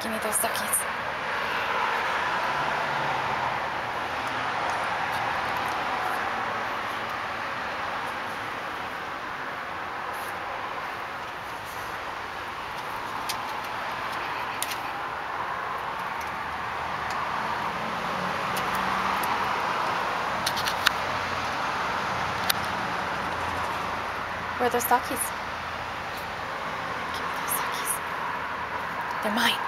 Give me those duckies. Where are those duckies? Give me those duckies. They're mine.